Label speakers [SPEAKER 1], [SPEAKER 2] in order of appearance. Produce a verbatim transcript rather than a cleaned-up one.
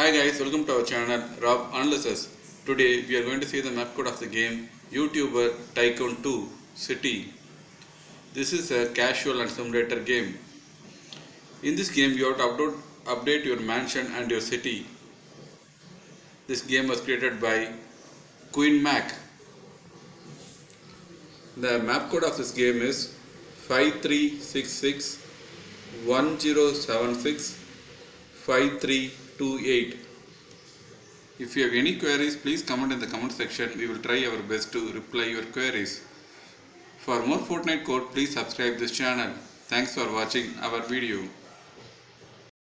[SPEAKER 1] Hi guys, welcome to our channel Rob Analysis. Today we are going to see the map code of the game YouTuber Tycoon two City. This is a casual and simulator game. In this game you have to upload, update your mansion and your city. This game was created by Queen Mac. The map code of this game is five three six six one zero seven six five three two eight. If you have any queries, please comment in the comment section. We will try our best to reply your queries. For more Fortnite code, please subscribe this channel. Thanks for watching our video.